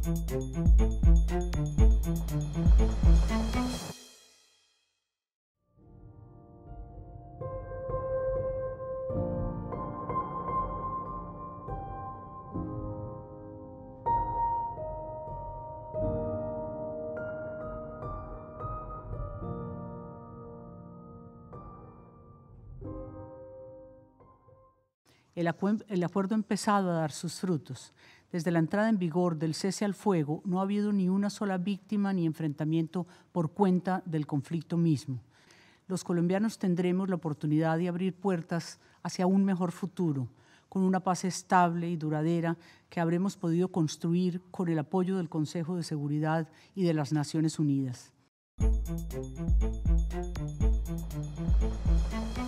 El acuerdo ha empezado a dar sus frutos. Desde la entrada en vigor del cese al fuego, no ha habido ni una sola víctima ni enfrentamiento por cuenta del conflicto mismo. Los colombianos tendremos la oportunidad de abrir puertas hacia un mejor futuro, con una paz estable y duradera que habremos podido construir con el apoyo del Consejo de Seguridad y de las Naciones Unidas.